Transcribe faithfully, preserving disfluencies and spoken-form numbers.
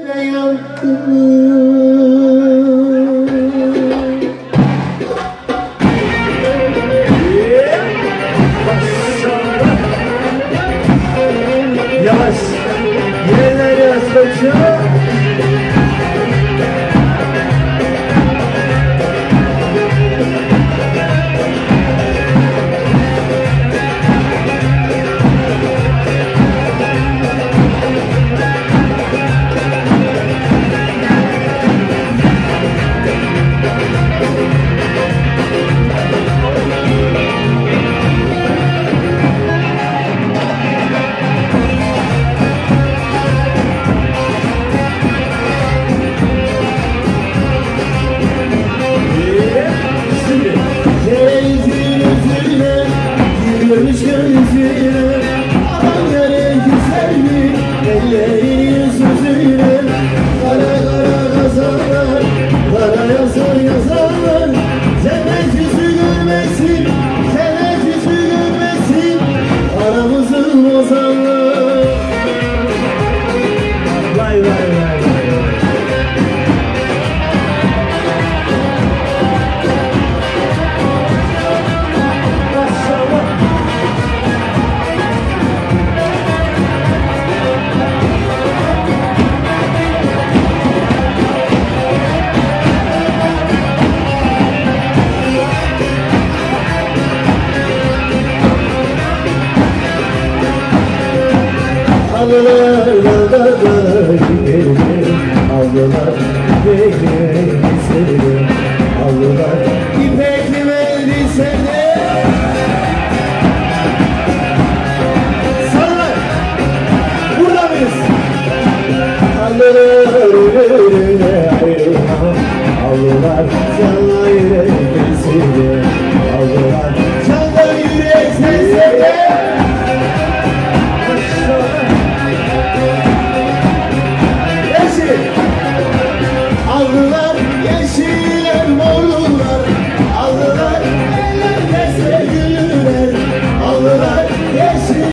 Yavaş, yerler yaz koçum. Görmüş gözüyle aman yere güzellik ellerin sözüyle kara kara kazanlar kara yazar yazarlar cennet yüzü görmesin cennet yüzü görmesin aramızı bozanlar. Vay vay vay vay. La la la la la.